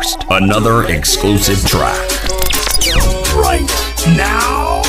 first, another exclusive track. Right now.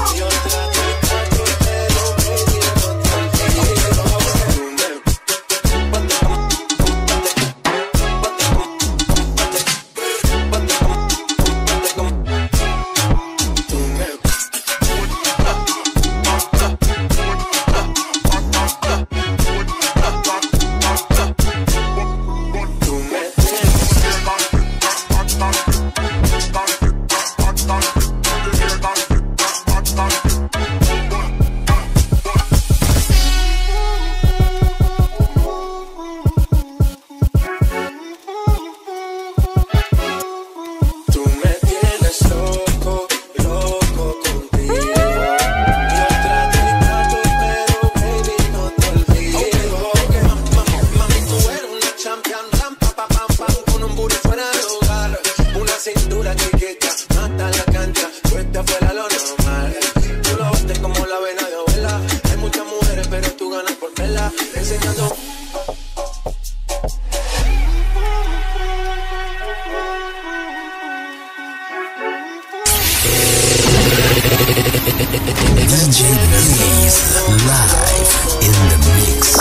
DJ Blaze live in the mix.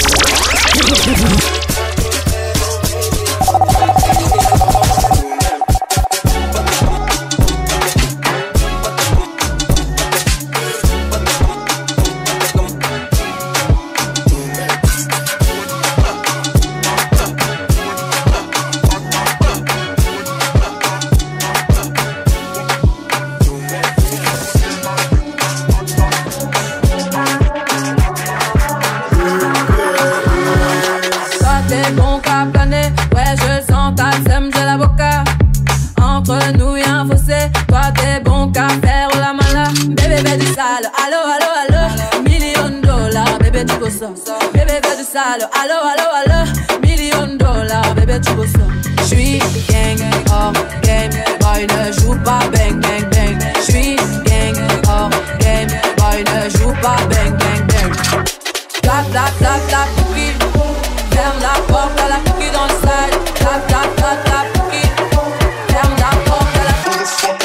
Bébé fais du sale, allo, allo, allo, $1 000 000, bébé tu veux ça. J'suis gang, hors game, boy ne joue pas bang, bang, bang. J'suis gang, hors game, boy ne joue pas bang, bang, bang. Clap, clap, clap, clap, cookie. Ferme la porte à la cookie dans le side. Clap, clap, clap, clap, cookie. Ferme la porte à la cookie.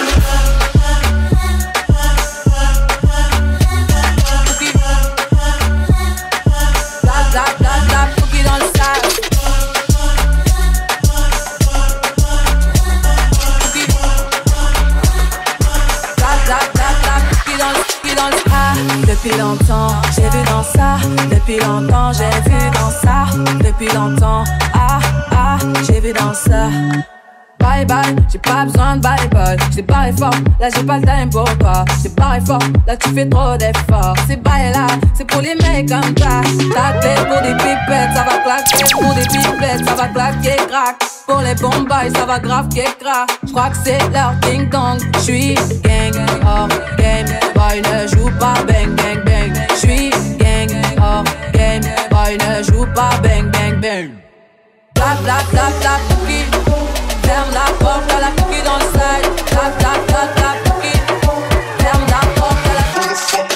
Depuis longtemps, j'ai vu dans ça. Depuis longtemps, j'ai vu dans ça. Depuis longtemps, ah, ah, j'ai vu dans ça. Bye bye, j'ai pas besoin de bye bye. J't'ai barré fort, là j'ai pas le time pour toi. J't'ai barré fort, là tu fais trop d'efforts. C'est bye là, c'est pour les mecs comme ça. Ta clé pour des pipettes, ça va claquer. Pour des pipettes, ça va claquer, crack. Pour les bombes, ça va grave crack. J'crois que c'est leur ding dong. J'suis gang, hors game, boy ne joue pas bang bang bang. J'suis gang, hors game, boy ne joue pas bang bang bang. Clap clap clap clap cookie. Ferme la porte à la cookie dans le side. Clap clap clap clap cookie. Ferme la porte à la cookie.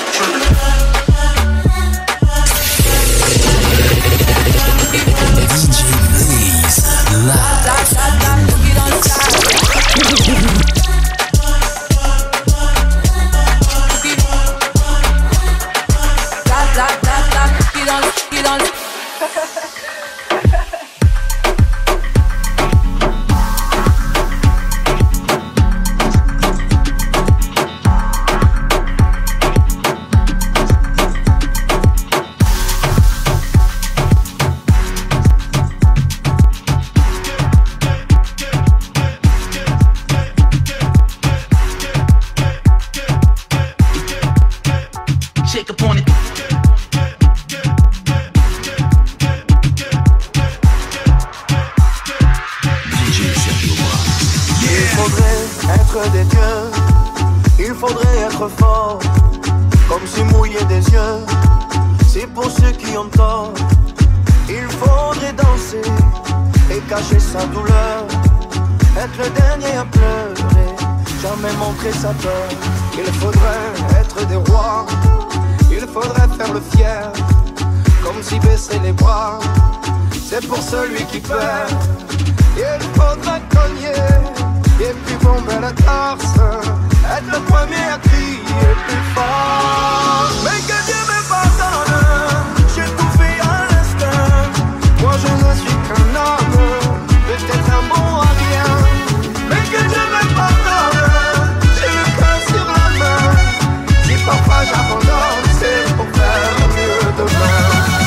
DJ Blaze live. Clap clap clap cookie dans le side. Clap clap clap clap cookie dans le cacher sa douleur, être le dernier à pleurer, jamais montrer sa peur. Il faudrait être des rois, il faudrait faire le fier, comme si baisser les bras, c'est pour celui qui perd. il faudrait cogner et puis bomber le torse, être le premier à crier plus fort. Mais que Dieu me pardonne, j'ai tout fait à l'instinct. Moi je ne suis qu'un homme, peut-être un bon à rien. Mais que Dieu me pardonne, j'ai le cœur sur la main. Si parfois j'abandonne, c'est pour faire mieux demain.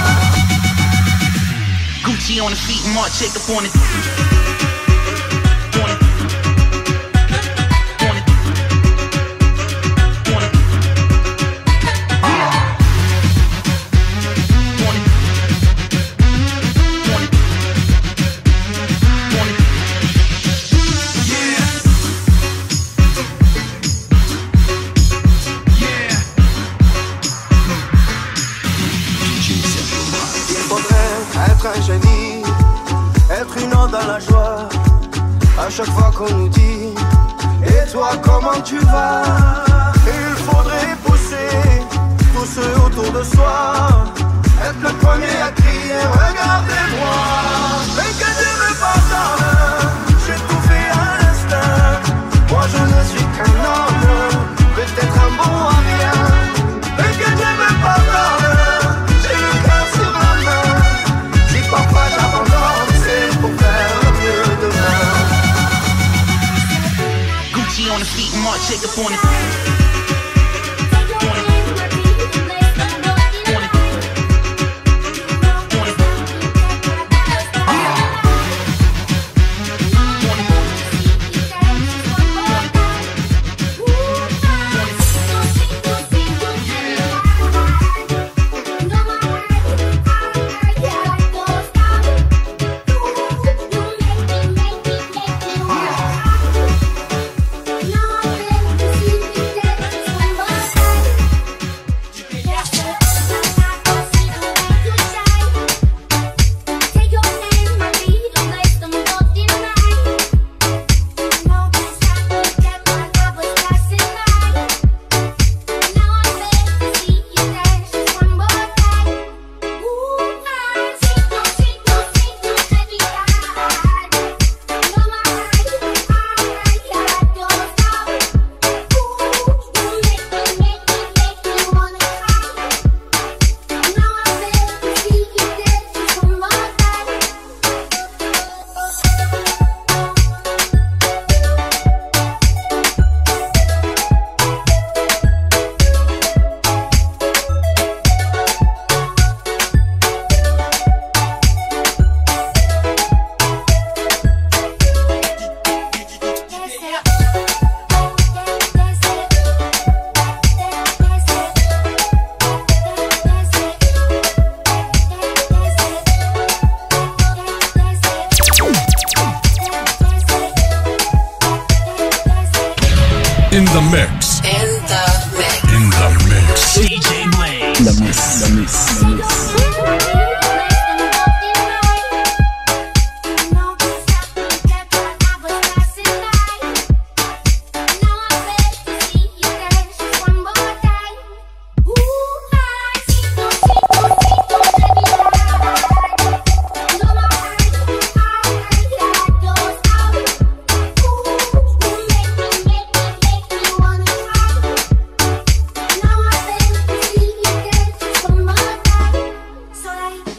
Gucci on the feet, Marc Jacob on it. Un génie, être une onde dans la joie. À chaque fois qu'on nous dit et toi comment tu vas, il faudrait pousser tous ceux autour de soi, être le premier à crier regardez-moi. Mais que Dieu me pardonne, j'ai tout fait à l'instinct. Moi je ne suis qu'un homme, peut-être un bon à rien. Mais que Dieu me pardonne, j'ai le cœur sur la main. Parfois j'abandonne, c'est pour faire mieux demain. Gucci on the feet, Marc Jacob on it. In the mix. In the mix. In the mix. DJ Blaze. The mix. The mix. The mix. So I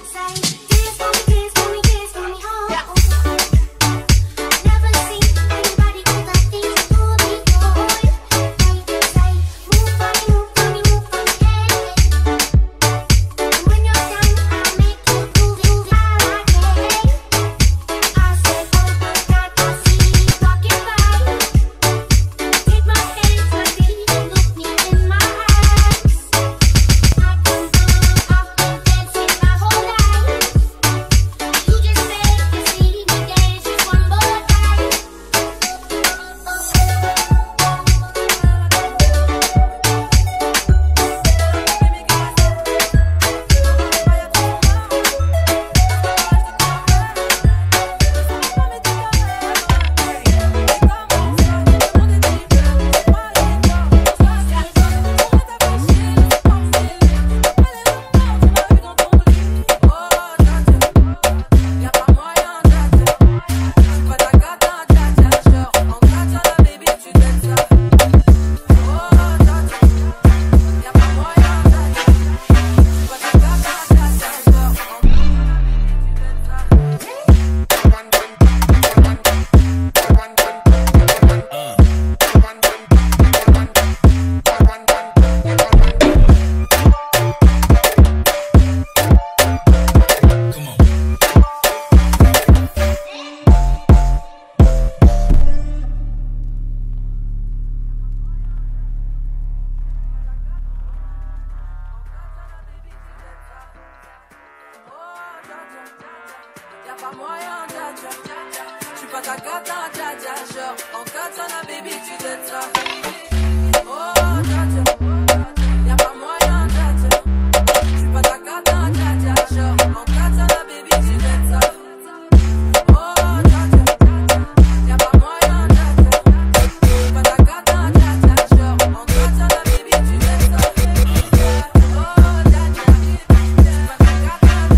fais ça. Oh, dja, y'a pas moyen, dja. J'suis pas ta cata, dja, genre. En katana, baby, tu fais ça. Oh, dja, y'a pas moyen, dja. J'suis pas ta cata, dja, genre. En katana, baby, tu fais ça. Oh, dja, j'suis pas ta cata,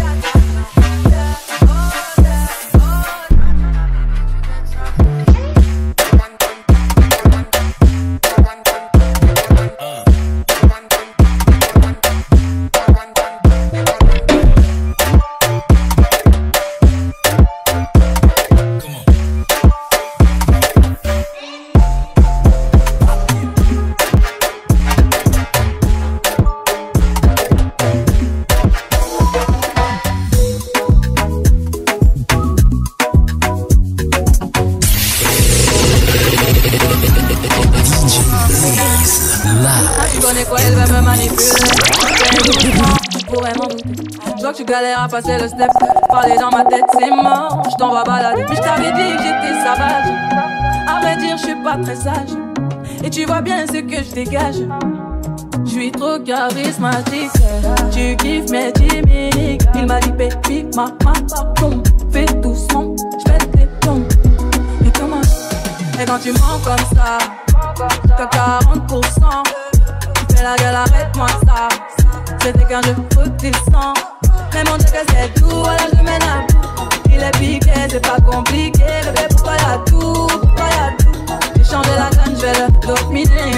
tu galères à passer le step. Parler dans ma tête c'est mort. Je t'envoie balader. Mais je t'avais dit que j'étais sauvage. À vrai dire je suis pas très sage. Et tu vois bien ce que je dégage. Je suis trop charismatique. Tu kiffes mes gimmicks. Il m'a dit baby ma pardon. Fais doucement, je fais des plombs. Et comment? Et quand tu mens comme ça, t'as 40%. Tu fais la gueule, arrête-moi ça. C'était qu'un jeu potissant. Mais mon Dieu que c'est tout, voilà je mène à bout. Il est piqué, c'est pas compliqué. Bébé pourquoi y'a tout, pourquoi y'a tout. J'ai changé la donne, je vais le dominer.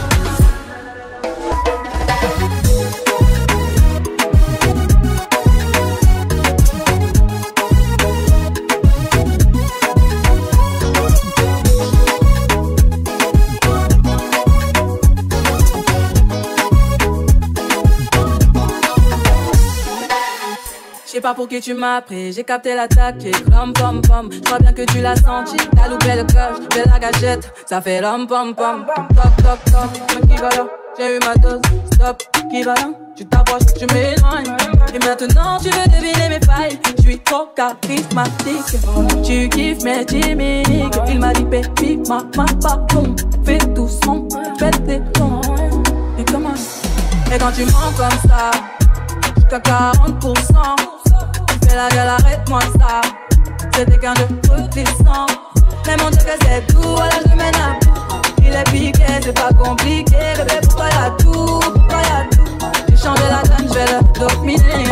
Je sais pas pour qui tu m'as pris, j'ai capté l'attaque, rom pom pom. Je crois bien que tu l'as senti, t'as loupé le coche, fais la gâchette, ça fait rom pom pom. Toc toc toc, qui va là, j'ai eu ma dose, stop, qui va là, tu t'approches, tu m'éloignes. Et maintenant tu veux deviner mes failles, je suis trop charismatique. Tu kiffes mes gimmicks, il m'a dit baby, ma pardon. Fais doucement, fais des tons. Et comment? Et quand tu mens comme ça, jusqu'à 40%. Fais la gueule, arrête-moi ça. C'était qu'un jeu potissant. Mais mon Dieu que c'est tout, voilà je mène à bout. Il est piqué, c'est pas compliqué. Bébé pourquoi y'a tout, pourquoi y'a tout. J'ai changé la donne, je vais le dominer.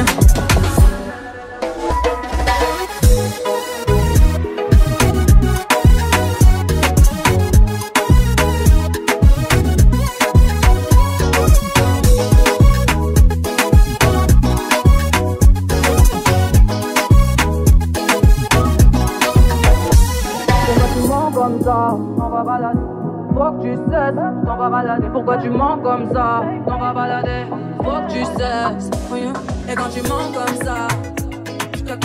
On va balader, faut que tu cesses, on va balader. Pourquoi tu mens comme ça? On va balader, faut que tu cesses. Et quand tu mens comme ça, jusqu'à 40%.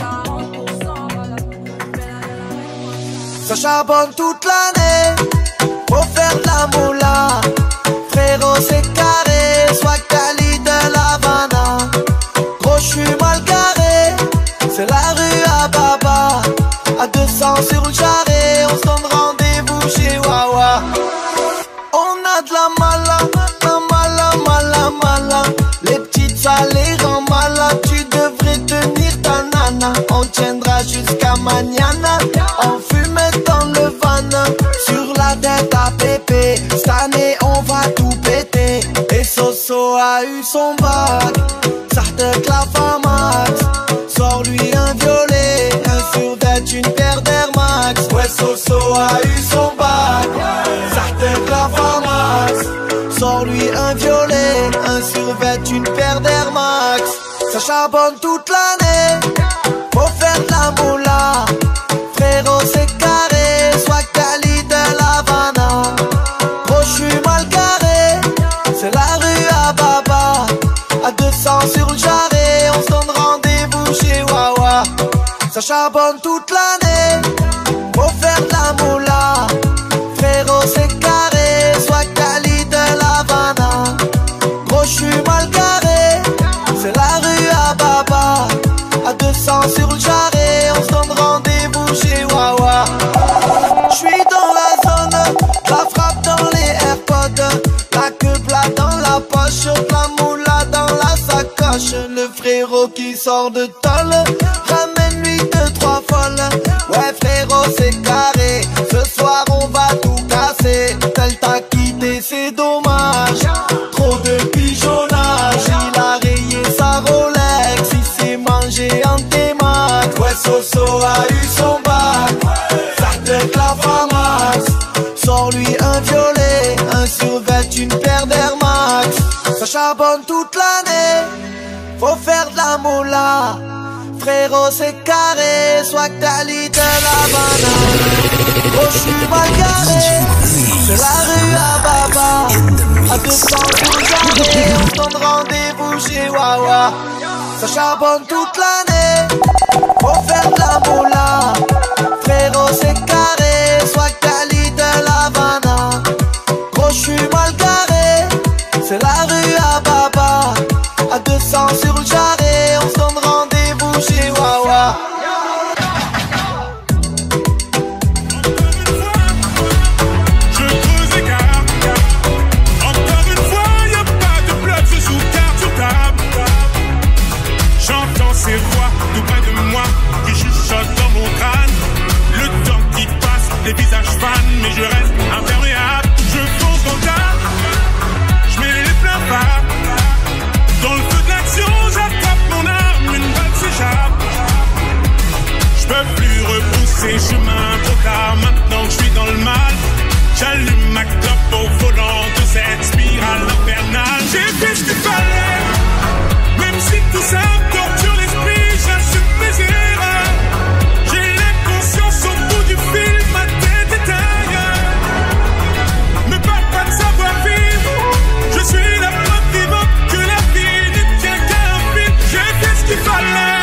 Ça charbonne toute l'année, faut faire de la moula. Frérot c'est carré, soit Cali de l'Havana. Gros j'suis mal garé, c'est la rue à Baba. À 200 sur le charré, on se donne rendez-vous chez Wawa. On a de la mala. Les petites ça les rend malades. Tu devrais tenir ta nana. On tiendra jusqu'à mañana. On fumait dans le van, sur la tête à pépé. Cette année on va tout péter. Et Soso a eu son bac, ça te clave un max. Sors-lui un violet, un survêt, une paire d'Air Max. Ouais, Soso a eu son bac, ça te clave un max. Sors-lui un violet, un survêt, une paire d'Air Max. Ça charbonne toute l'année, faut faire de la moula. Frérot c'est carré, soit Cali de l'Havana. Gros j'suis mal garé, c'est la rue à Baba. À 200 sur le jarret, on se donne rendez-vous chez Wawa. Ça charbonne toute l'année, faut faire de la moula. Frérot c'est carré, soit Cali de l'Havana. Gros j'suis mal garé, c'est la rue à Baba. À 200 sur le jarret, on se donne rendez-vous chez Wawa. J'suis dans la zone, la frappe dans frérot qui sort de tôle, ramène-lui 2-3 folles. Ouais frérot c'est carré, ce soir on va tout casser. Elle t'a quitté c'est dommage, trop de pigeonnage. Il a rayé sa Rolex, il s'est mangé en T-Max. Ouais Soso a eu son bac, ça peut la famax. Sors-lui un violet, un survêt, une paire d'Air Max. Ça charbonne toute l'année, faut faire de la moula. Frérot c'est carré, soit que t'as lit de la banane. Oh j'suis mal garé, c'est la rue à Baba. À 200 pour jamais, on se donne rendez-vous chez Wawa. Ça charbonne toute l'année, faut faire de la moula. Frérot c'est carré, soit que t'as lit de la banane. Gros j'suis mal garé, c'est la rue à Baba. À 200 sur le jarret, on se donne rendez-vous chez Wawa. Je creuse les cartes. Encore une fois, y'a pas de bloc, je joue carte sur table. J'entends ces voix tout près de moi qui chuchotent dans mon crâne. Le temps qui passe, les visages fans, mais je reste imperméable. Je fonce dans le tas, je mets les pleins pas. Dans le feu de l'action, j'attrape mon arme, une balle s'échappe. Je peux plus repousser chemin trop tard, maintenant que je suis dans le mal. J'allume ma clope au volant de cette spirale infernale. J'ai fait ce qu'il fallait, même si tout ça me torture l'esprit, j'assume mes erreurs. J'ai l'inconscience au bout du fil, ma tête est ailleurs. Me parle pas de savoir vivre, je suis la preuve vivante que la vie ne tient qu'à un fil. J'ai fait ce qu'il fallait.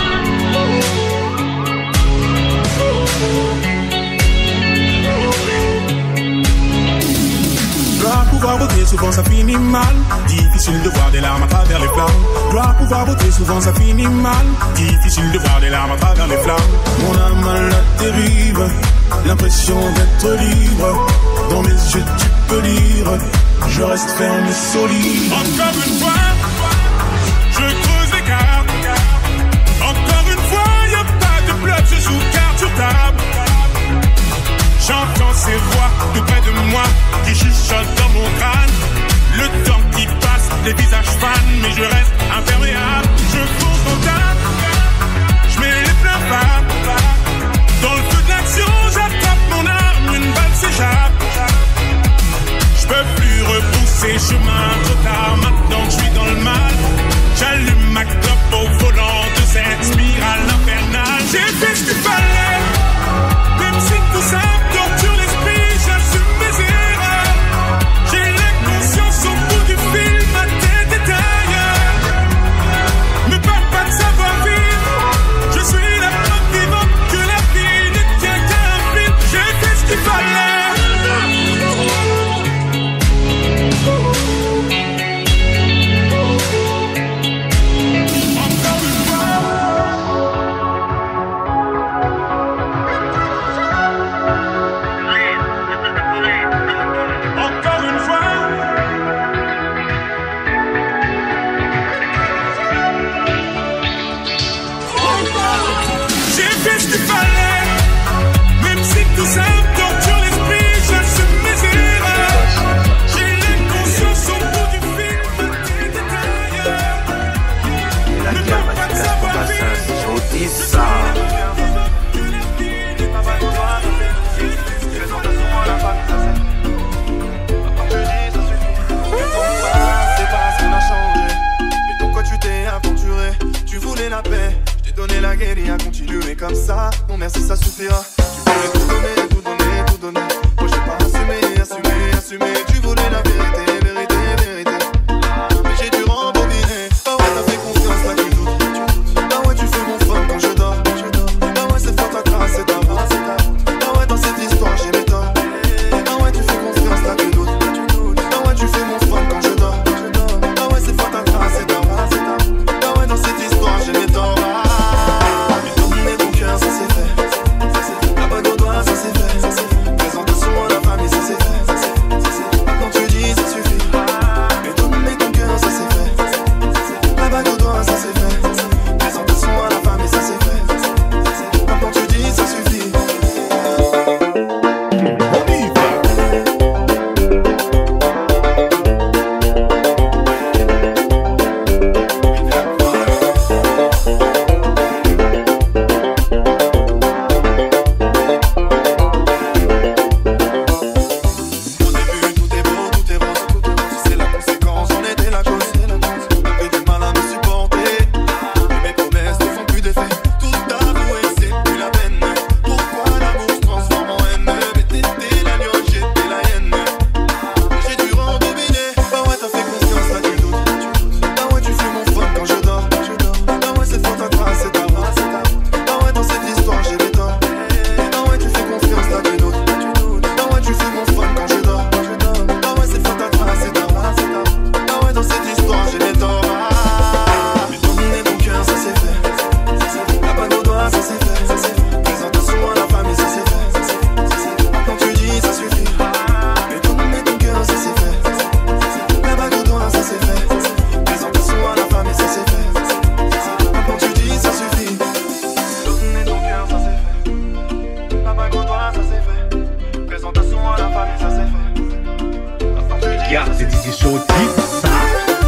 Gloire pouvoir voter, souvent ça finit mal. Difficile de voir des larmes à travers les flammes. Gloire pouvoir voter, souvent ça finit mal. Difficile de voir des larmes à travers les flammes. Mon âme à la dérive, l'impression d'être libre. Dans mes yeux tu peux lire, je reste ferme et solide. Encore une fois, je creuse les cartes. Encore une fois, y'a pas de bloc, je joue carte sur table. J'entends ces voix tout près de moi qui chuchotent dans mon crâne. Le temps qui passe, les visages fans, mais je reste imperméable. Je fonce dans le tas, je mets les pleins pas. Dans le feu de l'action, j'attrape mon arme, une balle s'échappe. Je peux plus repousser chemin trop tard, maintenant que je suis dans le mal. J'allume ma clope au volant de cette spirale infernale. J'ai fait ce qu'il fallait, même si tout ça me torture l'esprit, j'assume mes erreurs. J'ai l'inconscience au bout du fil, ma tête est ailleurs. Me parle pas de savoir vivre, je suis la preuve vivante que la vie ne tient qu'à un fil. J'ai fait ce qu'il fallait. Comme ça, non merci ça suffira. Tu voulais tout donner, tout donner, tout donner. Moi j'ai pas assumé. Tu voulais la vérité. Mais j'ai dû rembobiner. Ah ouais t'as fait confiance là tu doutes. Ah ouais tu fais mon fun quand je dors. Ah ouais c'est fort ta classe, c'est ta voix. Ah ouais dans cette histoire j'ai mes torts. Ah ouais tu fais confiance là tu doutes. Ah ouais tu fais mon fun quand je dors. Ah ouais c'est fort ta classe, c'est ta voix. Ah ouais dans cette histoire j'ai mes torts. Ça c'est fait. edition Deep Sound.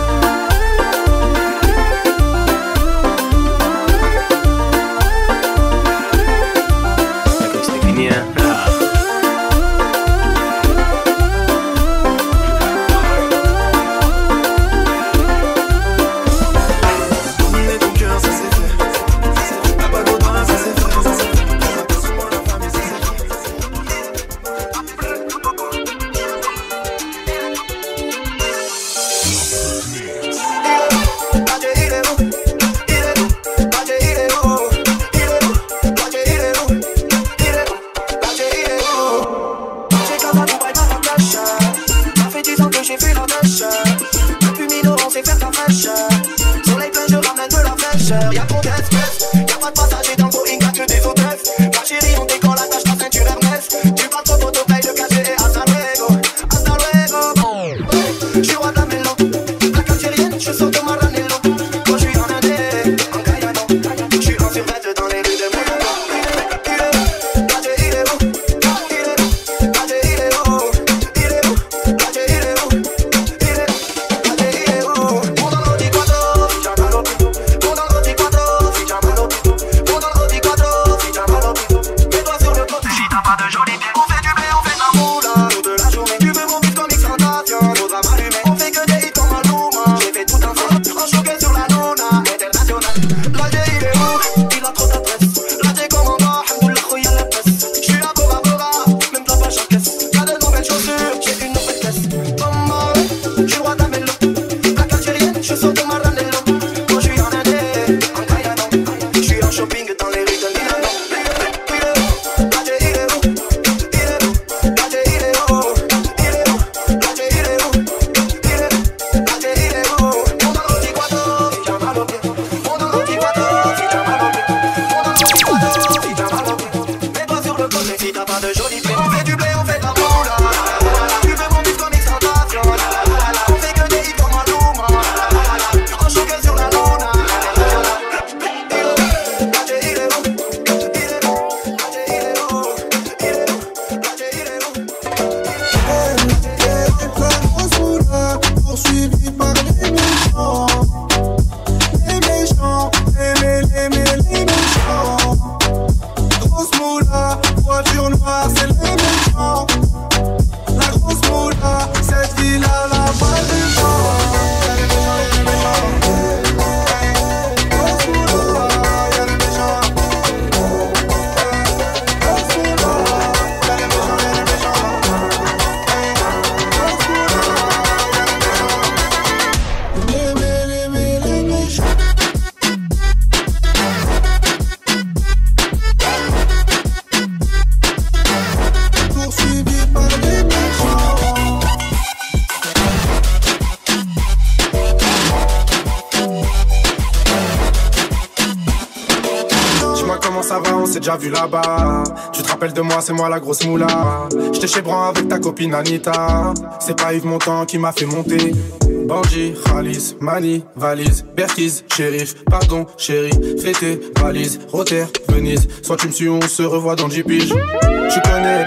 Déjà vu là-bas, tu te rappelles de moi, c'est moi la grosse moula. J'étais chez Bran avec ta copine Anita. C'est pas Yves Montand qui m'a fait monter. Bandit, Khalis, Mani, valise, Berkiz, shérif, pardon, chérie, fêté, valise, Rotter, Venise. Soit tu me suis, on se revoit dans 10 piges. Tu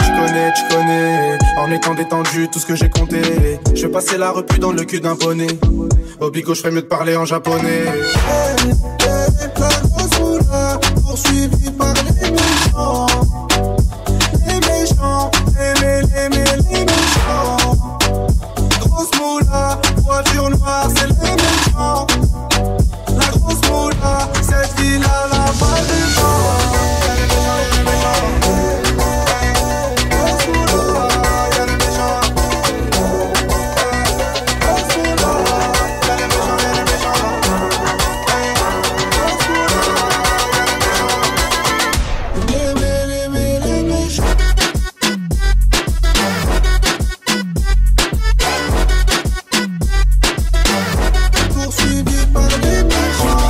connais, en étant détendu, tout ce que j'ai compté. Je vais passer la repu dans le cul d'un poney. Au bigo, je ferais mieux de parler en japonais. La grosse moula, poursuivi par les méchants. Les méchants, les méchants. Grosse moula, voiture noire, c'est les méchants. La grosse moula, cette ville a la balle des gens. Grosse moula, y'a les méchants. Grosse moula, y'a les méchants, y'a les méchants. Grosse moula, y'a les méchants. Les méchants. Poursuivi par les méchants.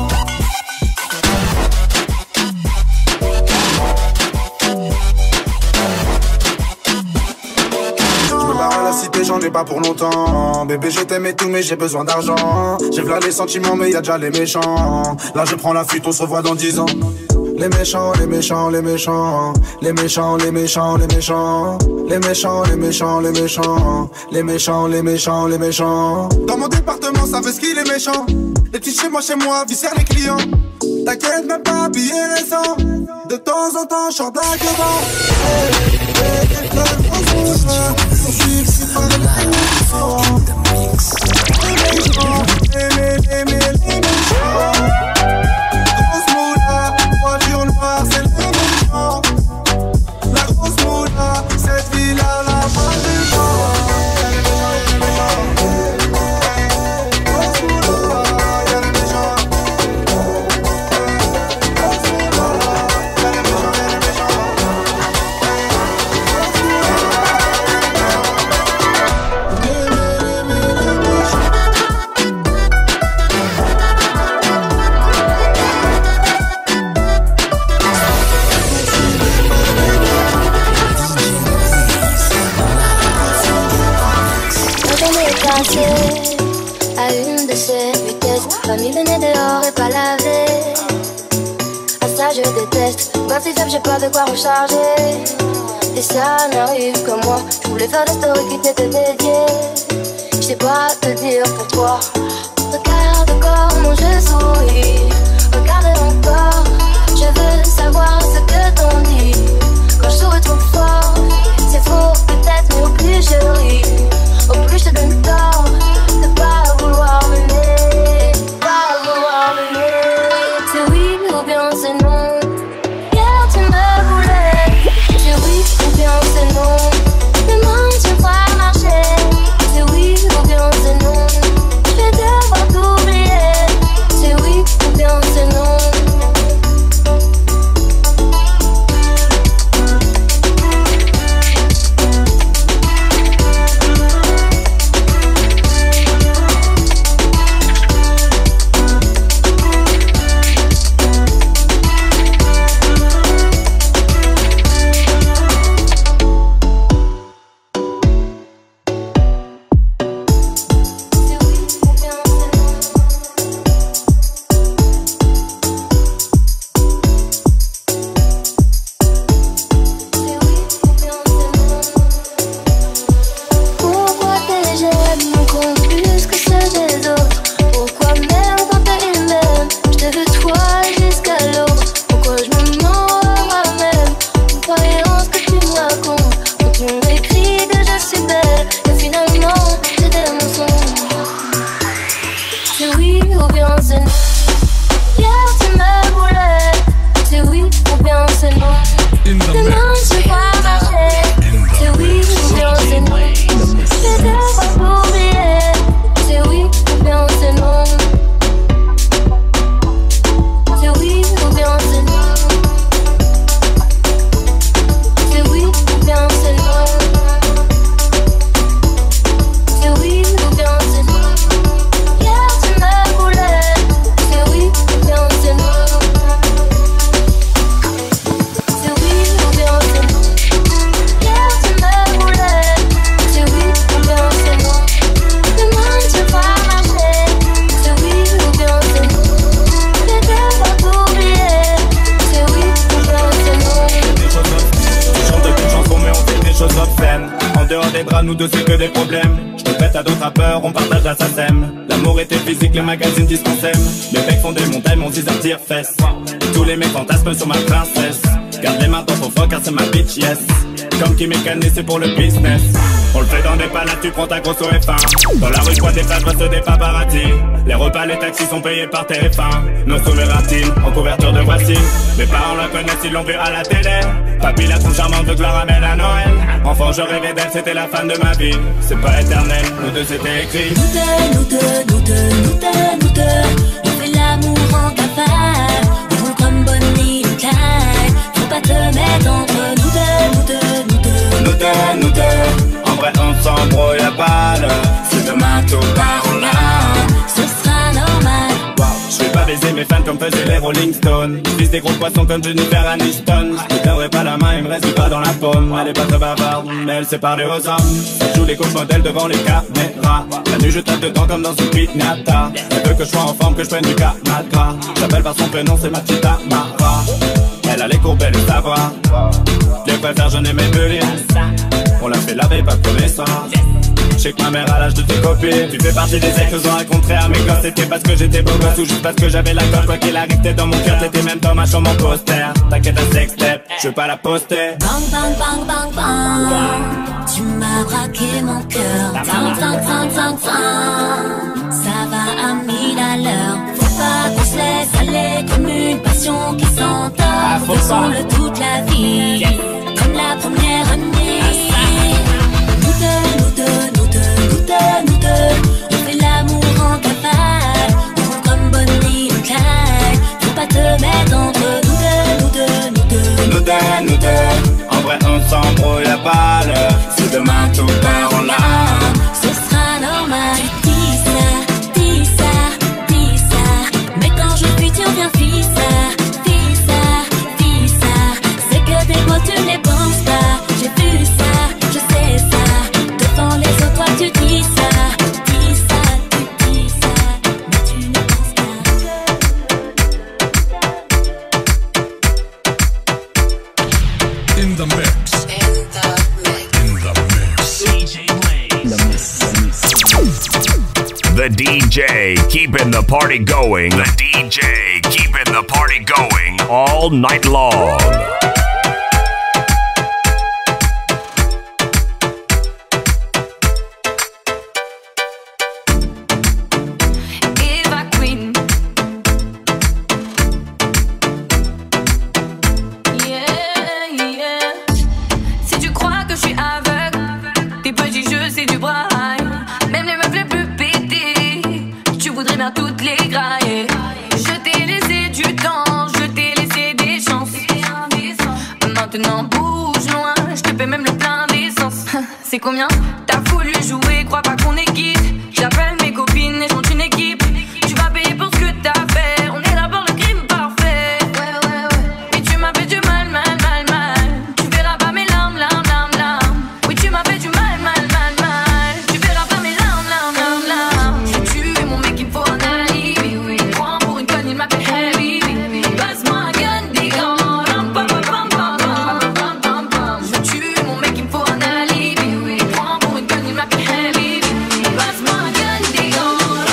Je me barre à la cité, j'en ai pas pour longtemps. Bébé, je t'aime et tout, mais j'ai besoin d'argent. J'ai v'là les sentiments, mais y'a déjà les méchants. Là, je prends la fuite, on se revoit dans 10 ans. Les méchants, les méchants, les méchants. Les méchants, les méchants, les méchants. Les méchants, les méchants, les méchants. Les méchants, les méchants, les méchants. Dans mon département, ça veut ce qu'il est méchant. Les petits chez moi, viscèrent les clients. T'inquiète même pas, billets récents. De temps en temps, j'sors blague devant. Grosse moula, voiture noire, c'est le méchant. La grosse moula, cette ville a la main du vent. Grosse moula, y'a les méchants. Grosse moula, y'a les méchants, y'a les méchants. À une de ces vitesses, famille venait dehors et pas lavé. À ça je déteste, quand c'est faible j'ai pas de quoi recharger. Et ça n'arrive que moi, je voulais faire des stories qui t'étaient dédiées. Je sais pas te dire pourquoi. Regarde comment je souris, regarde encore. Je veux savoir ce que t'en dis. Quand je souris trop fort, c'est faux peut-être, mais au plus je ris, au plus je te donne tort de pas vouloir m'aimer, pas vouloir m'aimer. C'est oui ou bien c'est non. Hier tu me voulais. C'est oui ou bien c'est non. Demain tu feras marcher. C'est oui ou bien c'est non. Je vais devoir t'oublier. C'est oui ou bien c'est non. Nous deux c'est que des problèmes. Je te prête à d'autres rappeurs, on partage la SACEM. L'amour était physique, les magazines disent qu'on s'aime. Les mecs font des montagnes, mon teaser tire-fesses. Tous les mecs fantasment sur ma princesse. Garde les mains dans ton froc car c'est ma bitch, yes. Comme qui mécanise, c'est pour le business. On le fait dans des palades, tu prends ta grosse au F1. Dans la rue, je vois des plages, je des paparazzi. Les repas, les taxis sont payés par TF1. Nos souverains en couverture de voici. Mes parents la connaissent, ils l'ont vu à la télé. Papy la trouve charmante, veut que la ramène à Noël. Enfant, je rêvais d'elle, c'était la femme de ma vie. C'est pas éternel, nous deux c'était écrit. Nous deux, on fait l'amour en cafard. On roule comme Bonnie et Clyde. Faut pas te mettre entre nous deux. En vrai on s'embrouille à balle. Si demain tout part en larmes, ce sera normal. Je vais pas baiser mes fans comme faisaient les Rolling Stones. Je vise des gros poissons comme Jennifer Aniston. Je te tiendrai pas la main, il me reste du pas dans la paume. Elle est pas très bavarde, mais elle sait parler aux hommes. Elle joue les coachs modèles devant les caméras. La nuit je tape dedans comme dans une piñata. Elle veut que je sois en forme, que je prenne du Canada. J'appelle par son prénom, c'est ma petite Amara. Elle allait courber le savoir. Les préfères, je n'aimais plus rien. On l'a fait laver, pas de connaissance. Je sais que ma mère a l'âge de tes copines. Tu fais partie des ex faisant un contraire à mes gosses. C'était parce que j'étais beau gosse ou juste parce que j'avais la cote. Quoi qu'il arrive, t'es dans mon cœur, t'étais même dans ma chambre en poster. T'inquiète un sextape, je veux pas la poster. Bang bang bang bang bang, tu m'as braqué mon cœur. Tang tang tang tang tang, ça va à 1000 à l'heure. Faut pas qu'on se laisse aller comme une passion qui s'entend. Faisons-le toute la vie, comme la première année. Nous deux, on fait l'amour en cavale. On roule comme Bonnie et Clyde. Faut pas te mettre entre nous deux. En vrai on s'embrouille à balle. Si demain tout part en larmes, ce sera normal. Tu dis ça, mais quand je fuis tu reviens fissa. C'est que des mots tu ne les penses pas. J'ai vu ça, je sais ça. Devant les autres toi tu dis ça. The DJ keeping the party going. The DJ keeping the party going all night long. Eva Queen. Yeah, yeah. Si tu crois que je suis aveugle, tes petits jeux c'est du braille. Même les meufs les plus pétées, tu voudrais bien toutes les grailler. Je t'ai laissé du temps, je t'ai laissé des chances. Maintenant bouge loin, je te paie même le plein d'essence. C'est combien? T'as voulu jouer, crois pas qu'on est quitte. J'appelle mes copines et je monte une équipe. Tu vas payer pour ce que t'as fait, on est là pour le crime parfait. Oui tu m'as fait du mal. Tu verras pas mes larmes. Oui tu m'as fait du mal. Tu verras pas mes larmes. J'ai tué mon mec, il me faut un alibi. Il me prend pour une conne, il m'appelle Heavy. Passe-moi un gun, des gants. Je tue mon mec, il me faut un alibi. Il me prend pour une conne, il m'appelle Heavy. Passe-moi un gun, des gants.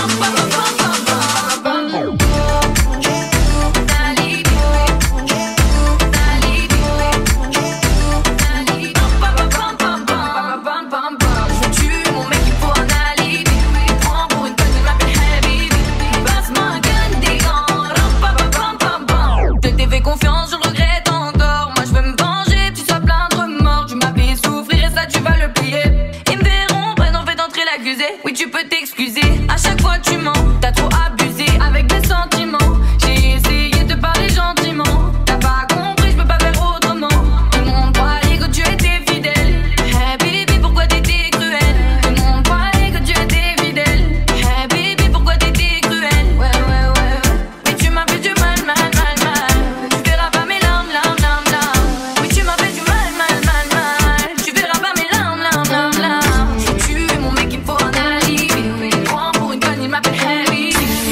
Je tue mon mec, il me faut un alibi. Il me prend pour une conne, il m'appelle Heavy. Passe-moi un gun, des gants. Je t'ai fait confiance, je le regrette encore. Moi je veux me venger, tu sois plein de remords. Tu m'as fait souffrir et ça tu vas le plier. Ils me verront, prennent en fait d'entrer l'accusé. Oui tu peux t'excuser, à chaque fois tu mens. T'as trop abusé avec des sentiments. J'ai essayé de parler gentiment. T'as pas compris, je peux pas faire autrement. Ils m'ont parlé que tu étais fidèle. Hey baby, pourquoi t'étais cruel? Ils m'ont parlé que tu étais fidèle. Hey baby, pourquoi t'étais cruel? Ouais. Mais tu m'as fait du mal. Tu verras pas mes larmes. Oui tu m'as fait du mal. Tu verras pas mes larmes. J'ai tué mon mec, il me faut un alibi. Il me prend pour une conne, il m'appelle Heavy.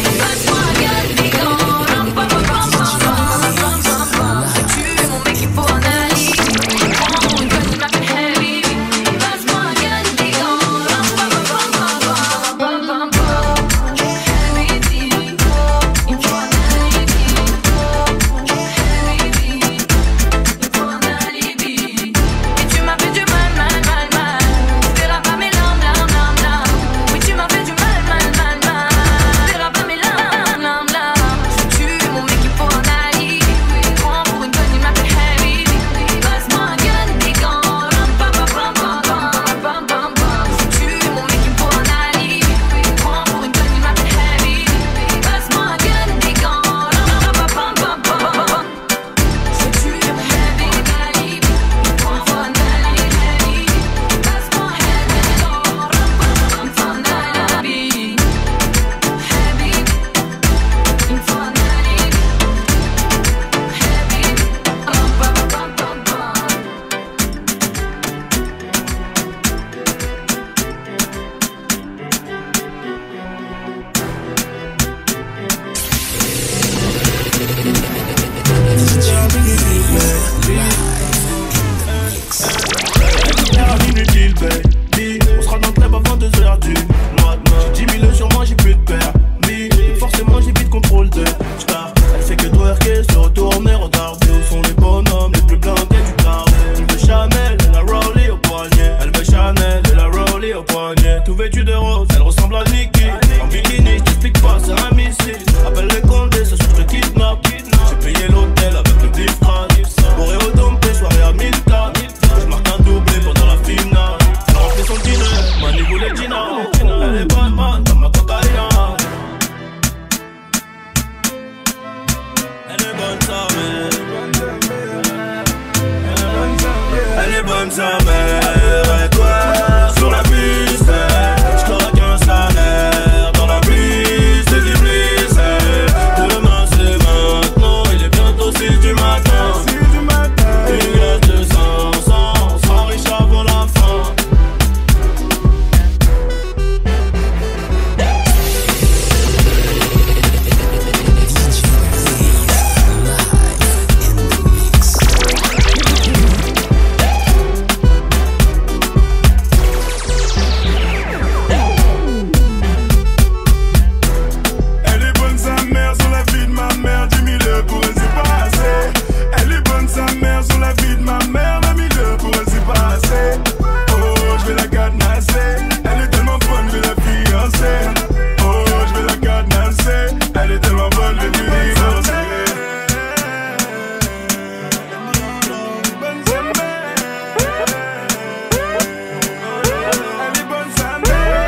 2 heures du matin. J'ai 10 000 sur moi, j'ai plus de permis. Forcément, j'ai vite contrôle de star. Elle fait que twerker, se retourner, regarder où sont les bonhommes les plus blindés du carré. Elle veut Chanel, elle a Rollie au poignet. Elle veut Chanel, elle a Rollie au poignet. Tout vêtu de rose, elle ressemble à Nicki. En bikini, je t'explique pas, c'est un missile. Appelle les condés, ce soir je te kidnappe. J'ai payé l'hôtel avec le bifrad. Bourré au dompé, soirée à 1000 cas. Je marque un doublé pendant la finale. Elle remplit son dîner, Mani voulait Gina. Elle est bonne man, comme ma cocaïna. Elle est bonne sa mère. Elle est bonne sa mère. Et toi, sur la piste, j'claque un salaire. Dans la pluie, c'est du blissé. Demain c'est maintenant, il est bientôt 6 du matin. Il y a 200, 100 riches avant la fin. Elle est bonne sa mère sur la vie de ma mère, 10 000 pour elle c'est pas assez. Elle est bonne sa mère sur la vie de ma mère, 20 000 pour elle c'est pas assez. Oh, je vais la cadenasser, elle est tellement bonne, je vais la fiancer. Oh, je vais la cadenasser, elle est tellement bonne, je vais divorcer. Bonne sa mère. Elle est bonne sa mère.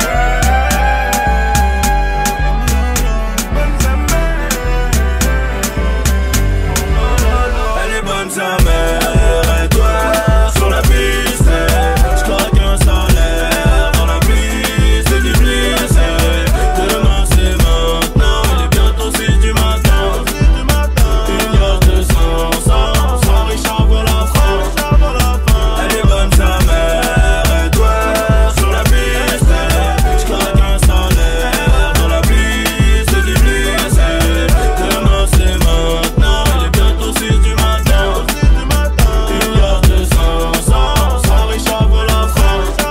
Elle est bonne sa mère. Et toi, sur la piste, j'claque un salaire. Dans la pluie, c'est du blissé. Demain c'est maintenant, il est bientôt 6 du matin. Il y a 200, 100 riches avant la fin. Elle est bonne sa mère. Et toi, sur la piste, j'claque un salaire. Dans la pluie, c'est du blissé. Demain c'est maintenant, il est bientôt 6 du matin. Il y a 200, 100 riches avant la fin.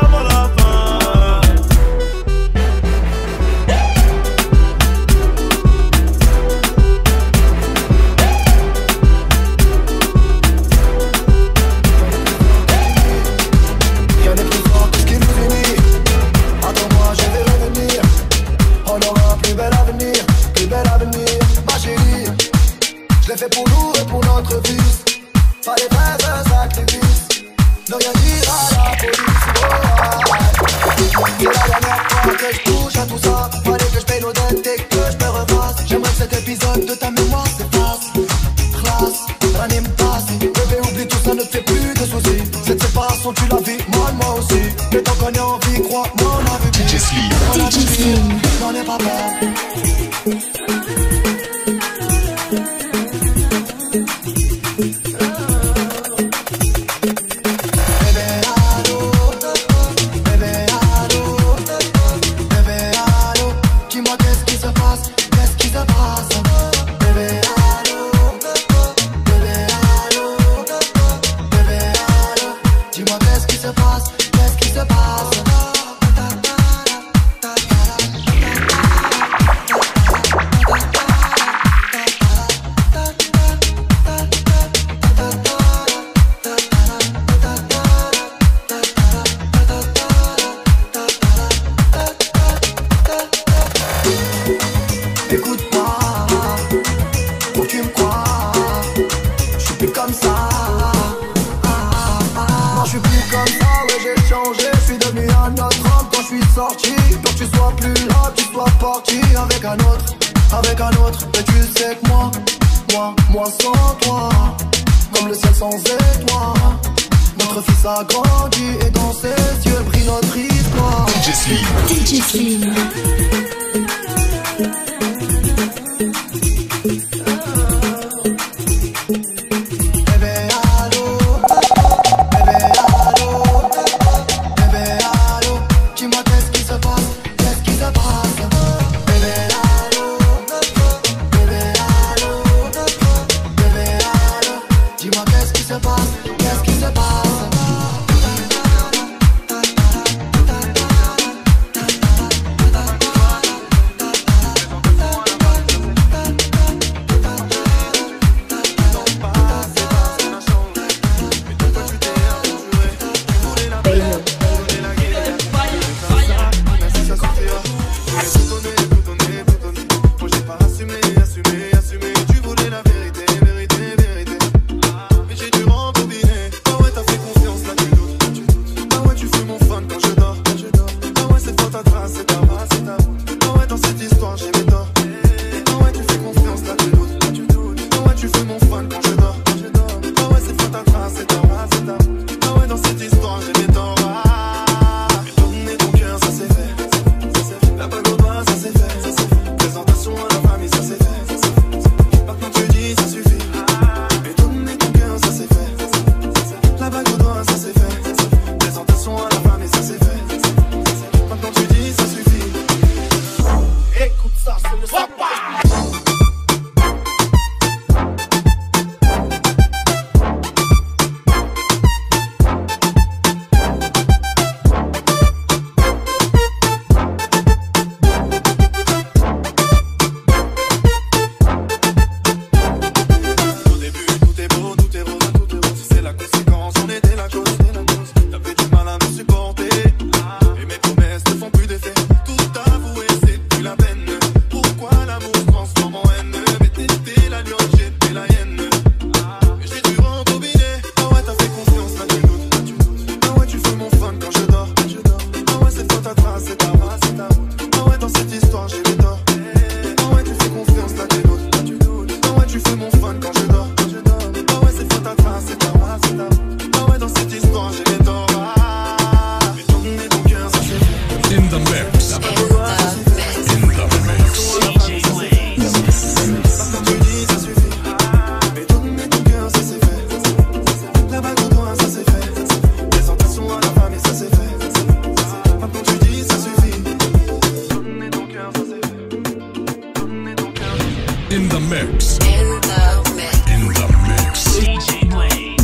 Rien n'est plus fort que ce qui nous unit. Attends-moi, je vais revenir. On aura un plus bel avenir, ma chérie. Je l'ai fait pour nous et pour notre fils. Fallait faire un sacrifice. Ne rien dire à la police. Oh, c'est la dernière fois que je touche à tout ça. Fallait que je paye nos dettes et que je me refasse. J'aimerais que cet épisode de ta mémoire s'efface. Classe, l'année me passe. Bébé, oublie tout ça, ne te fais plus de soucis. Cette séparation, tu la vis, moi aussi. Mais tant qu'on est en vie, crois-moi, on a vu pire. DJ Slim, n'en ai pas peur. Dis-moi qu'est-ce qui se passe, bébé allô, dis-moi qu'est-ce qui se passe, Écoute-moi, faut que tu me crois, je suis plus comme ça. Non, je suis plus comme ça, ouais, j'ai changé, je suis devenu un autre homme quand je suis sorti. Pour que tu sois plus là, tu sois parti avec un autre. Mais tu sais que moi sans toi, comme le ciel sans étoiles. Notre fils a grandi et dans ses yeux brille notre histoire. DJ Slim. Qu'est-ce qui se passe? In the mix. In the mix. In the mix. In the mix. DJ Blaze.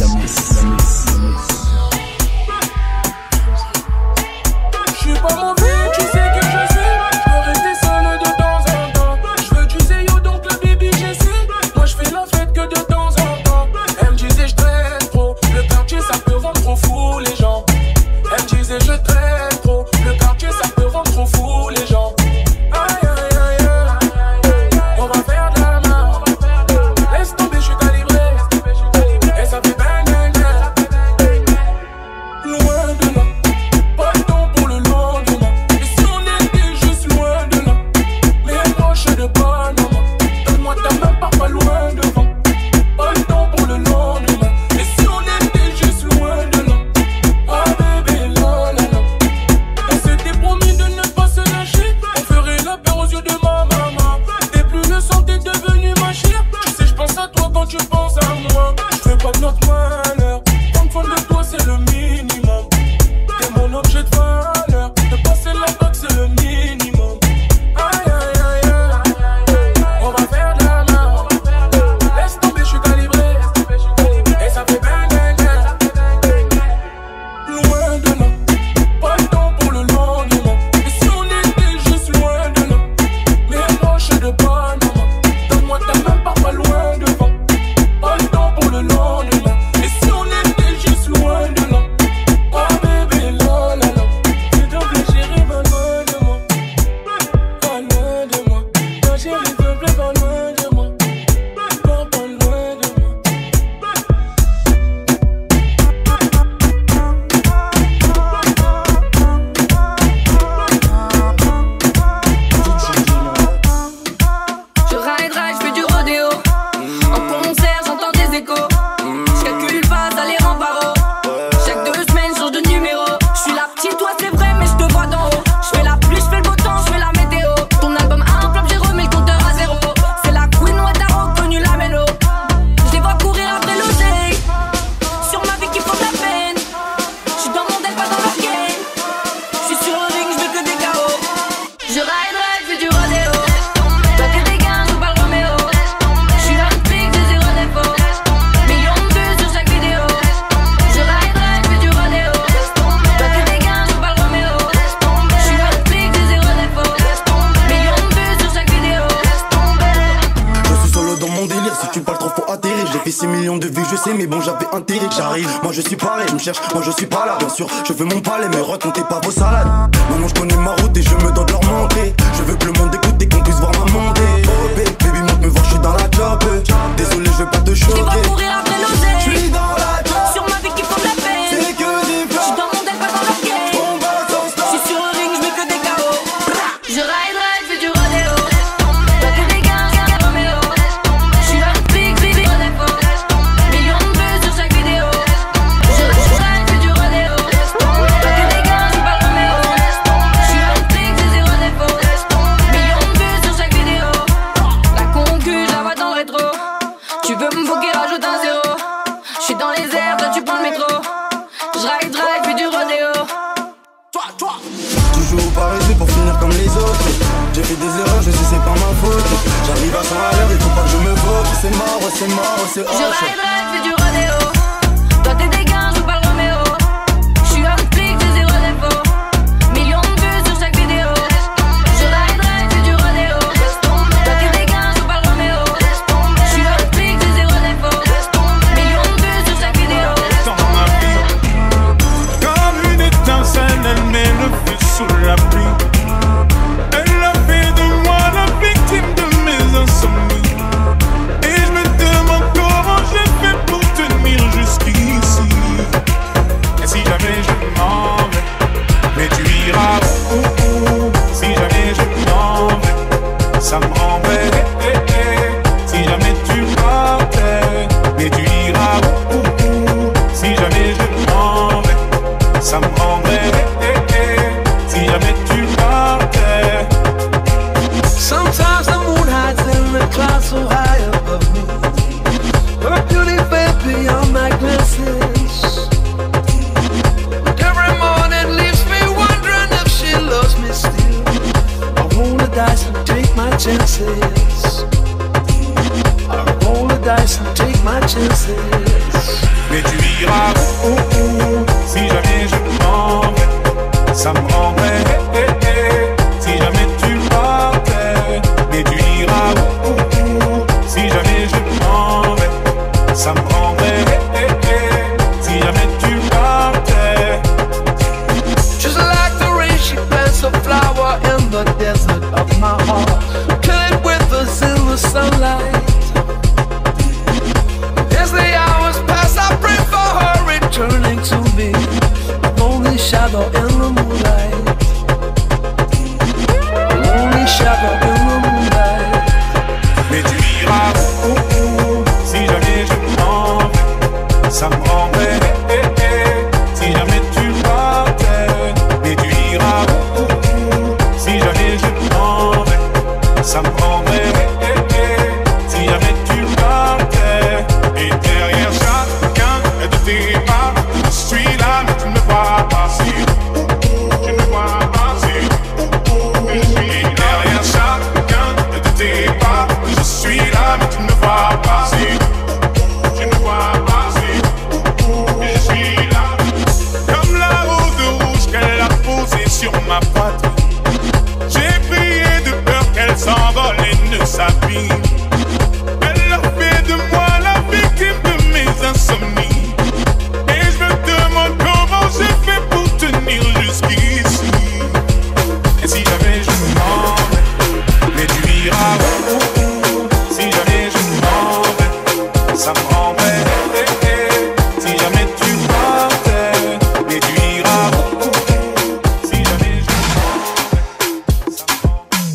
Je suis pas mauvais, tu sais que je sais. Je peux rester seul de temps en temps. Je veux du zéyo donc la baby j'essaie. Moi je fais la fête que de temps en temps. Elle me disait je traîne trop. Le quartier ça peut rendre trop fou les gens. Elle me disait je traîne trop. Le quartier ça peut rendre trop fou les gens. Aïe aïe aïe aïe. On va faire de la main. Laisse tomber, je suis calibré. Et ça fait bang bang bang. Loin de là. Pas de temps pour le lendemain. Et si on était juste loin de là. Mais proche de Panama. Donne-moi ta main, pas loin devant. Pas de temps pour le lendemain. Et si on était juste loin de là. Ah bébé la la la. On s'était promis de ne pas se lâcher. On ferait la paix aux yeux de ma maman. T'es plus le sang, t'es devenu ma chère. Tu sais je pense à toi quand tu penses à moi. Je veux pas de notre malheur. Tant fan de toi c'est le minimum. T'es mon objet de valeur. De passer la coque c'est le minimum. Aïe aïe aïe aïe. On va faire de la main. Laisse tomber, je suis calibré. Et ça fait bang bang bang. Loin de là. Pas de temps pour le lendemain. Et si on était juste loin de là. Mais proche de Panama. Donne-moi ta main, pas loin devant. Pas de temps pour le lendemain. Et si on était juste loin de là. Ah bébé la la la. S'il te plaît chérie, va loin de moi. Pas loin de moi. Ta chérie, s'il te plaît, pas loin de moi. Pas loin de moi. Je ride, je fais du rodéo. En concert, j'entends des échos. Je calcule pas, ça les rend paro. Chaque 2 semaines, change de numéro. Je suis la petite, toi c'est vrai, mais je te vois d'en haut. Je fais la pluie, je fais le beau temps, je fais la météo. Ton album a un flop, j'ai remis le compteur à 0. C'est la queen, ouais, t'as reconnu la mélo. Je les vois courir après l'oseille. Sur ma vie qui font de la peine. Je suis dans mon deck, pas dans leur game. Je suis sur le ring, je veux que des KO. Je ride, je fais du rodéo. Toi t'es des gains, je parle Roméo. Je suis un flic, j'ai 0 défaut. Millions de vues sur chaque vidéo. Je ride, je fais du rodéo. Toi t'es des gains, je parle Roméo. Je suis un flic, j'ai 0 défaut. Millions de vues sur chaque vidéo. Je suis solo dans mon délire, si tu parles trop faut atterrir. J'ai fait 6 millions de vues, je sais, mais bon j'avais intérêt que j'arrive. Moi je suis pareil, je me cherche, moi je suis pas là. Bien sûr, je veux mon palais, mais racontez pas vos salades. Maintenant je connais ma route et je me dois de leur montrer. Je veux que le monde écoute et qu'on puisse voir ma montée. Oh baby, monte me voir, je suis dans la job. Désolé, je veux pas te Je les vois choquer. courir après l'oseille. Je suis dans la job. Sur ma vie qui font de la peine. C'est que des Je suis dans mon deck, pas dans leur game. On va sans stop. Je suis sur le ring, je veux que des KO. Je ride, je fais du rodéo. Toi t'es des gains, j'ai Roméo. Je suis un flic, j'ai 0 défaut. Millions de vues sur chaque vidéo. Je ride, je fais du rodéo. Toi t'es des gains, je parle Roméo. Je suis un flic, j'ai 0 défaut. Millions de vues sur chaque vidéo. La concu, je la vois dans le rétro. Tu veux me booker, rajoute un 0. Je suis dans les airs, toi tu prends le métro. Je ride, fais du rodéo. Toujours paresseux pour finir comme les autres. J'ai fait des erreurs, je sais c'est pas ma faute. J'arrive à 100 à l'heure, il faut pas que je me vote. C'est mort, c'est mort, c'est Je hoche. ride, fais du rodéo. Toi t'es des gains, je parle Roméo. Je suis un flic, j'ai 0 défaut. Millions de vues sur chaque vidéo. Je ride, fais du rodéo. Toi t'es des gains, je parle Roméo. Je suis un flic, j'ai 0 défaut. Millions de vues sur chaque vidéo. Dans ma vie, comme une étincelle, elle met le feu sous la pluie. Elle a fait de moi la victime de mes insomnies. Et je me demande comment j'ai fait pour tenir senses. I roll the dice and take my chances. Mais tu iras si jamais je m'en vais. Ça me rendrait si jamais tu partais. Mais tu iras si jamais je m'en vais. Ça me rendrait si jamais tu partais. Just like the rain, she plants a flower in the desert of my heart. Kill it with us in the sunlight. As the hours pass, I pray for her returning to me. A lonely shadow in the moonlight. A lonely shadow in the moonlight. Mais tu iras si jamais je m'en vais. Ça me rendrait si jamais tu partais. Mais tu iras si jamais je m'en vais. Ça me rendrait si jamais tu partais. Et derrière chacun de tes pas, je suis là mais tu ne me vois pas si. Tu ne me vois pas si. Et derrière chacun de tes pas, je suis là mais tu ne me vois pas si. Tu ne me vois pas si. Je suis là. Comme la rose rouge qu'elle a posée sur ma poitrine. J'ai prié de peur qu'elle s'envole et ne s'abîme. Elle a fait de moi la victime de mes insomnies. Et je me demande comment j'ai fait pour tenir jusqu'ici. Et si jamais je m'en vais, mais tu iras. Si jamais je m'en vais, ça me rendrait si jamais tu partais. Mais tu iras. Si jamais je m'en vais, ça me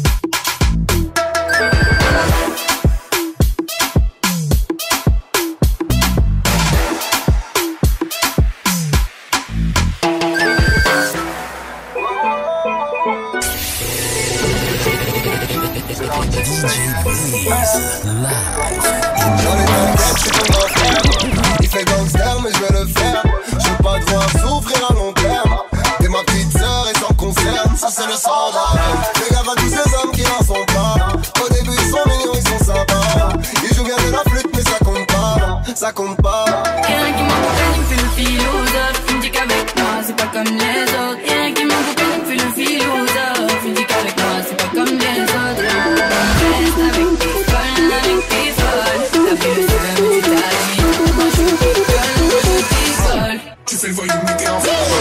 Il fait gangster mais je vais le faire. Je veux pas devoir souffrir à long terme. T'es ma petite sœur et sans concerne. Ça c'est le standard. Fais gaffe à tous ces hommes qui n'en sont pas. Au début ils sont mignons, ils sont sympas. Ils jouent bien de la flûte mais ça compte pas. Ça compte pas. Rien qui m'accompagne, il me fait le philosophe. Il me dit qu'avec moi c'est pas comme les autres. Rien qui m'accompagne, il me fait le philosophe. Il me dit qu'avec moi c'est pas comme les autres. Reste avec tes folles, avec tes folles. T'as vu le seul, mais t'as dit. Moi je suis folle, moi je suis folle. Tu fais le voyou mais t'es en folle.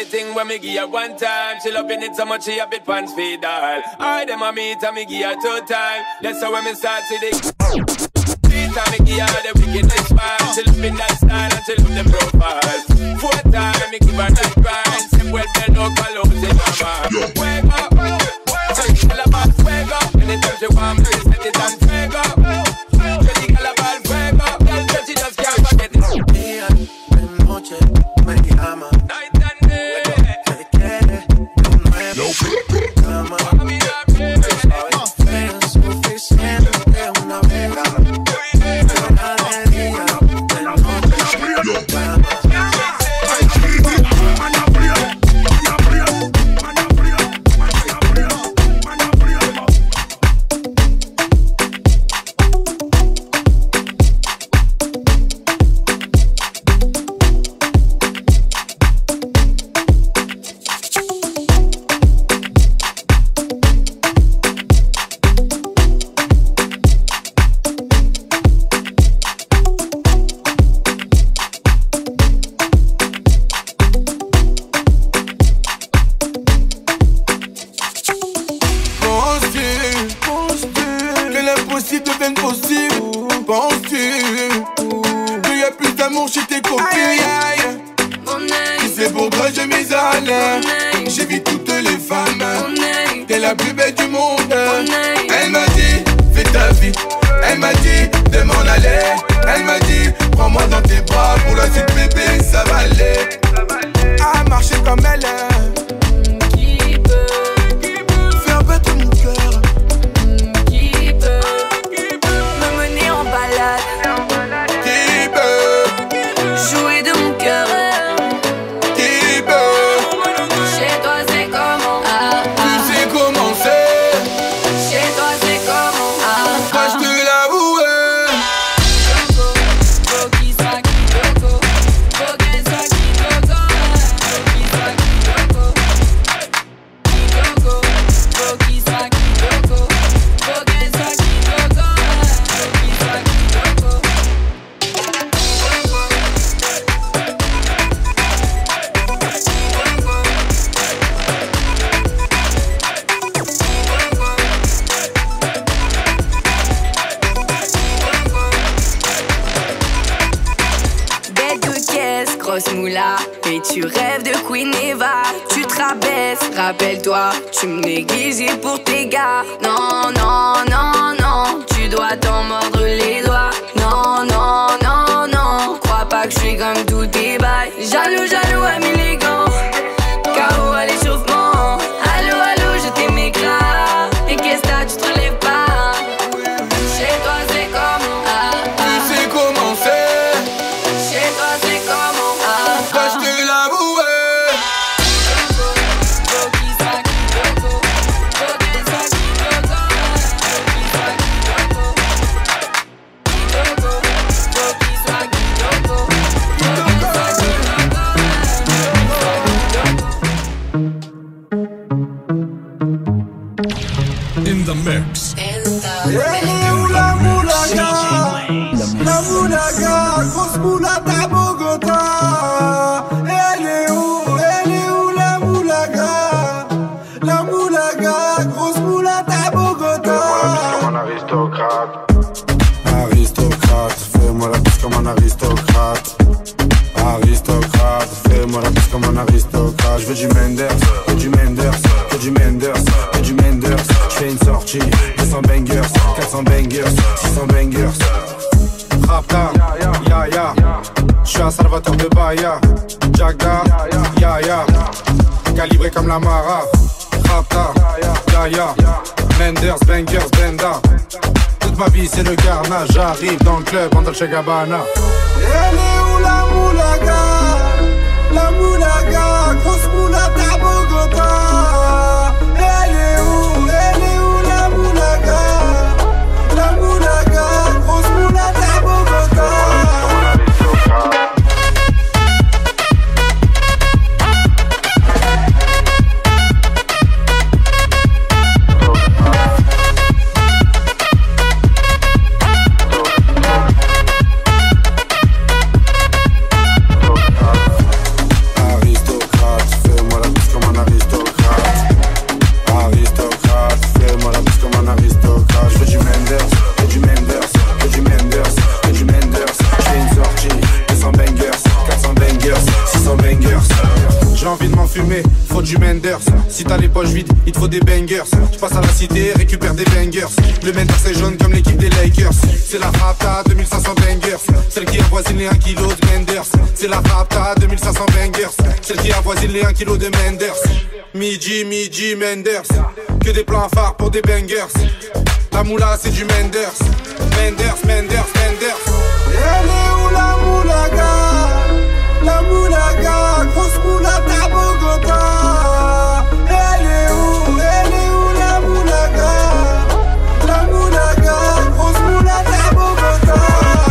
thing when me give her one time. She loving it so much she a bit pants feed all. I them a meet and me give her 2 times. That's how when me start see the three time me give her the wickedest vibe. She loving that style and she love the profile. 4 time me give her that grind. Say well bend out follow say mama. Wake up, tell the girl about wake up. Anytime she want me set it and wake up. Tell the girl about wake up. Girl said she just can't forget it. Día de noche me llama. Night and day. Me quiere de nuevo. Cama. Es suficiente una vez. Una de día, de noche. J'ai vu toutes les femmes, t'es la plus belle du monde. Elle m'a dit, fais ta vie. Elle m'a dit, de m'en aller. Elle m'a dit, prends-moi dans tes bras. Pour la suite bébé, ça va aller. À marcher comme elle est. Qui peut faire battre mon cœur. Qui peut me mener en balade. Qui peut jouer de mon cœur. Et tu rêves de Queen Eva. Tu te rabaisses, rappelle-toi. Tu me négligeais pour tes gars. Non, non, non, non. Tu dois t'en mordre les doigts. Non, non, non, non. Crois pas que je suis comme tous tes bails. Jaloux, jaloux, ami les gants. KO à l'échauffement. Allô, allô, je t'aimais grave. Et qu'est-ce que t'as, tu te relèves pas. Chez toi c'est comment. Tu sais comment c'est. Chez toi c'est comment. Je te l'avoue. In the mix. La moulaga, grosse moulade à Bogota. Elle est où la moulaga? La moulaga, grosse moulade à Bogota. Fais-moi la bise comme un aristocrate. Aristocrate, fais-moi la bise comme un aristocrate. Aristocrate, fais-moi la bise comme un aristocrate. Je veux du Menders, que du Menders, que du Menders, que du Menders. Je fais une sortie, 200 bangers, 400 bangers, 600 bangers. Rapta, ya ya, j'suis un salvateur de Bahia. Jagda, ya ya, calibré comme la Mara. Rapta, ya ya, Menders, bangers, benda. Toute ma vie c'est le carnage, j'arrive dans le club en Dolce Gabbana. Elle est où la moulaga? La moulaga, grosse moulade à Bogota. Elle est où la moulaga? La moulaga, grosse moulade à Bogota. envie de m'enfumer, faut du Menders. Si t'as les poches vides, il te faut des bangers. J'passe à la cité, récupère des bangers. Le Menders est jaune comme l'équipe des Lakers. C'est la Rapta, 2500 bangers. Celle qui avoisine les 1 kg de Menders. C'est la Rapta, 2500 bangers. Celle qui avoisine les 1 kg de Menders. Midi, Menders. Que des plans phares pour des bangers. La moula c'est du Menders. Menders. Elle est où la moulaga? La moulaga, grosse moulata Bogota. Elle est où la moulaga? La moulaga, grosse moulata Bogota.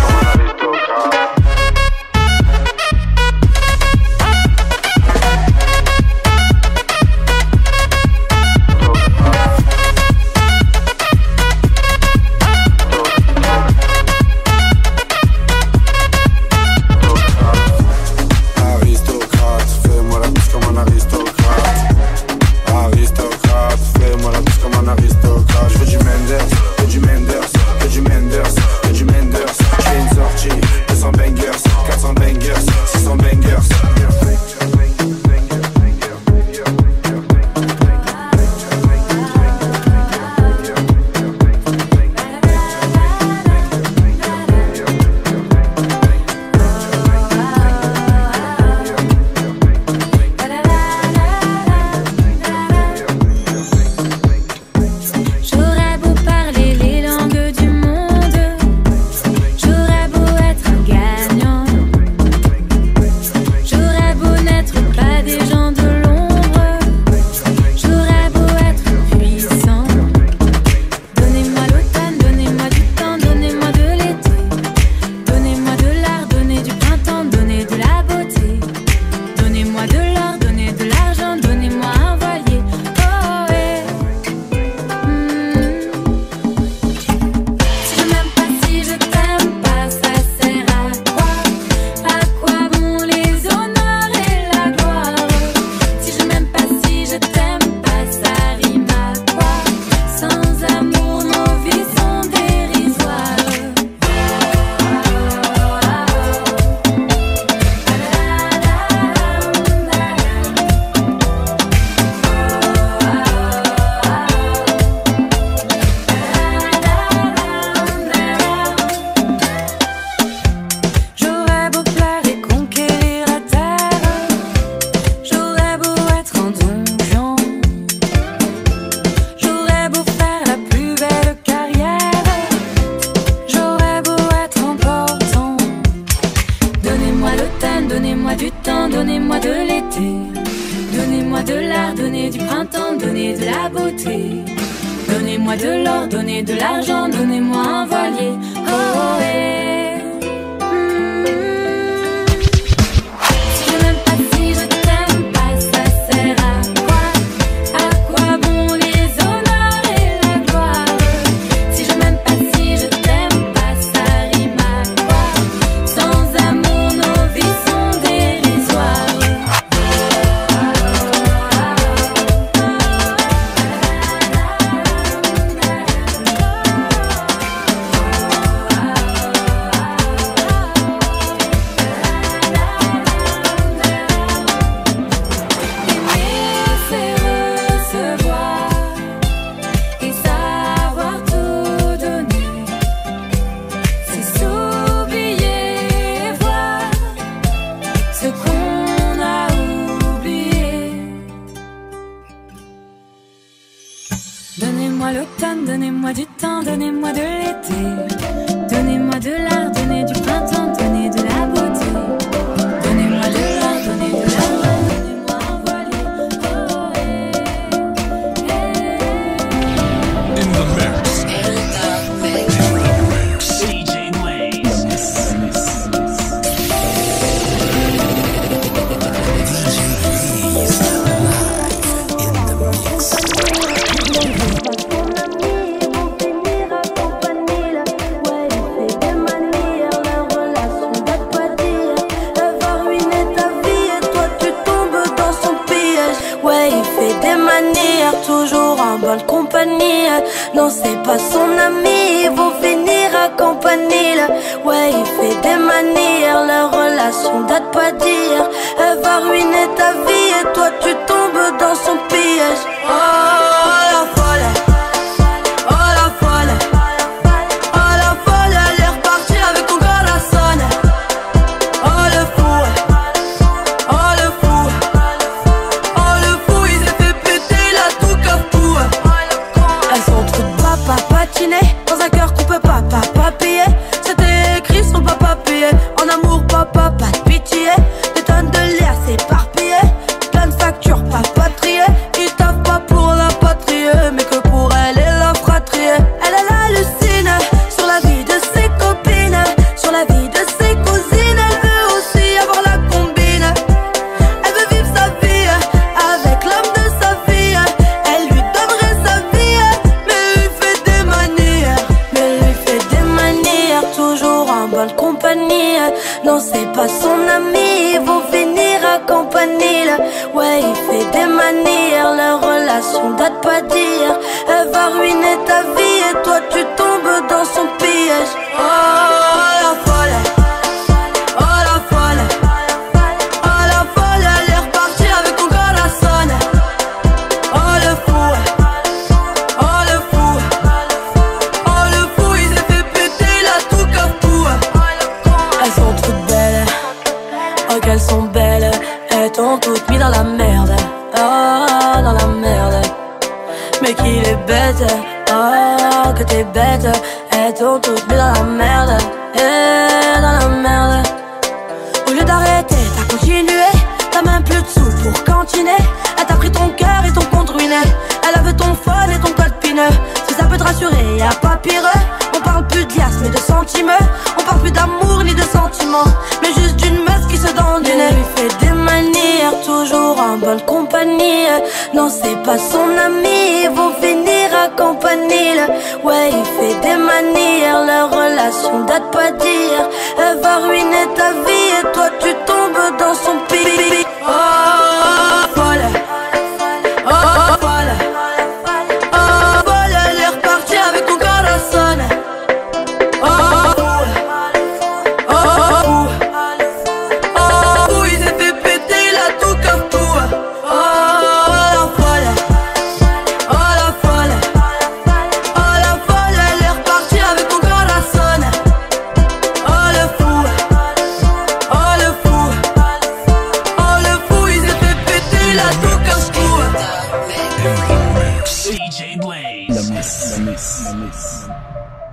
Donnez-moi de l'or, donnez de l'argent, donnez-moi un voilier. Oh, hey. Si je m'aime pas, si je t'aime pas, ça sert à quoi? À quoi bon les honneurs et la gloire? Si je m'aime pas, si je t'aime pas, ça rime à quoi? Sans amour, nos vies sont dérisoires. Donnez-moi l'automne, donnez-moi du temps, donnez-moi de l'été. Donnez-moi de l'art, donnez du printemps, donnez de la beauté. Donnez-moi de l'art, donnez de l'argent, donnez-moi un voilier. Oh, hey, hey. In the mix. DJ Blaze. Toujours en bonne compagnie. Non, c'est pas son ami, ils vont finir à campanile. Ouais, il fait des manières, leur relation date pas d'hier. Elle va ruiner ta vie et toi Ouais, il fait des manières, leur relation date pas d'hier. Elle va ruiner ta vie et toi tu tombes dans son piège. Oh la folle, oh la folle, oh la folle, elle est repartie avec ton corazon. Oh le fou, oh le fou, oh le fou, il s'est fait péter la tout comme tout. Elles sont toutes belles, oh qu'elles sont belles. Elles t'ont toutes mis dans la merde, oh dans la merde. Mais qu'il est bête, oh que t'es bête. Elles t'ont toutes mis dans la merde, dans la merde. Au lieu d'arrêter, t'as continué. T'as même plus de sous pour cantiner. Elle t'a pris ton cœur et ton compte ruiné. Elle avait ton phone et ton code pineux. Si ça peut te rassurer, y'a pas pire. On parle plus de liasses mais de sentiments. On parle plus d'amour ni de sentiments, mais juste d'une meuf qui se donne du nez. Il fait des manières, toujours en bonne compagnie. Non c'est pas son ami, ils vont finir à campanile. Ouais il fait des manières, leur relation date pas d'hier. Elle va ruiner ta vie et toi tu tombes dans son pipi. Oh folle, oh folle, oh folle, elle est repartie avec ton corazon. Oh oh oh oh, il s'est fait péter la tout comme tout. Oh la folle, oh la folle, oh la folle, elle est repartie avec ton corazon. Oh le fou, oh le fou, oh le fou, il s'est fait péter la tout comme tout. DJ Blaze. La miss.